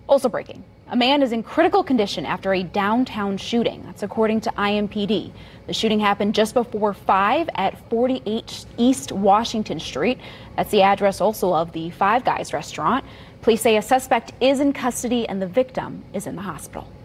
Also breaking, a man is in critical condition after a downtown shooting. That's according to IMPD. The shooting happened just before 5 at 48 East Washington Street. That's the address also of the Five Guys restaurant. Police say a suspect is in custody and the victim is in the hospital.